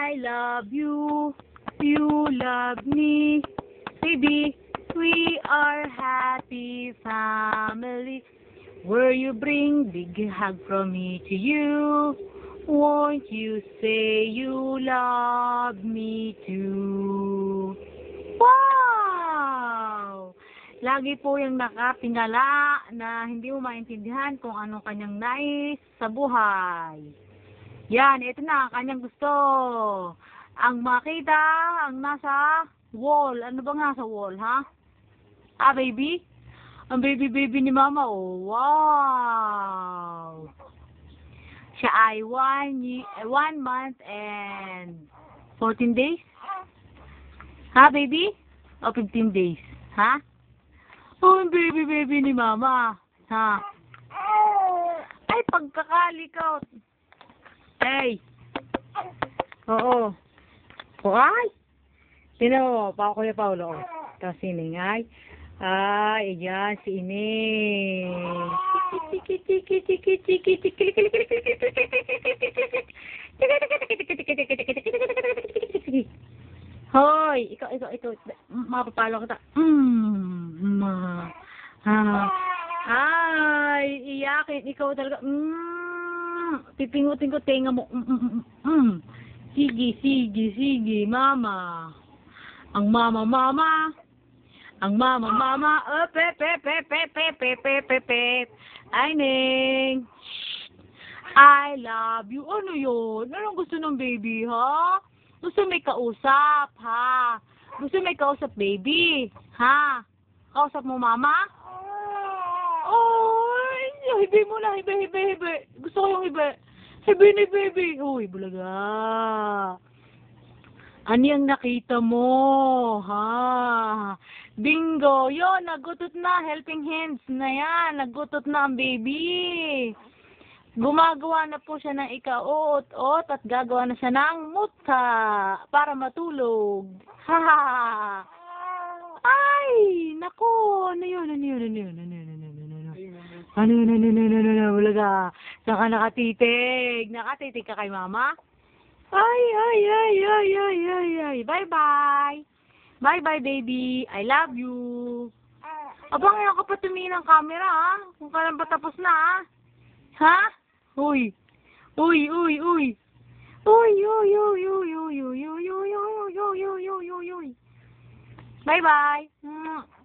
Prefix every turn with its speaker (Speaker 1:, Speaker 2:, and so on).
Speaker 1: I love you. You love me. Baby, we are happy family. Will you bring big hug from me to you? Won't you say you love me too? Wow! Lagi po yung nakatingala na hindi mo maintindihan kung anong kanyang nais sa buhay. Yan, ito na, kanyang gusto. Ang makita, ang nasa wall. Ano ba nga sa wall, ha? Ah, baby? Ang baby ni mama, oh. Wow! Siya ay 1 month and 14 days? Ha, baby? O 15 days? Ha? Oh, ang baby ni mama. Ha? Ay, pagkakalikaw. Hey! Oo. O, ay! Tinan mo, Kuya Paulo. Tapos sining, ay. Ay, ayan, si Ining. Hoy, ikaw. Mapapalo kita. Ay, iyakin. Ikaw talaga. Pipingutin ko tenga mo. Sige, mama. Ang mama. Ang mama. Ay, Ning. I love you. Ano yun? Anong gusto ng baby, ha? Gusto may kausap, ha? Gusto may kausap, baby, ha? Kausap mo, mama? Ay, hibi mo na, hibi. Gusto ko yung hibi. Hibi ni baby. Uy, bulaga. Ano yung nakita mo, ha? Bingo! Yun, nagutot na. Helping hands na yan. Nagutot na ang baby. Gumagawa na po siya ng ika-ot-ot at gagawa na siya ng muta para matulog. Ha! Ay! Naku! Ano yun? Wala. Saan ka nakatitig? Nakatitig ka kay mama? Ay. Bye-bye. Bye-bye, baby. I love you. Abang, ngayon ka pa tumingin ng camera, ha? Kung kailan ba tapos na, ha? Ha? Uy. Bye-bye.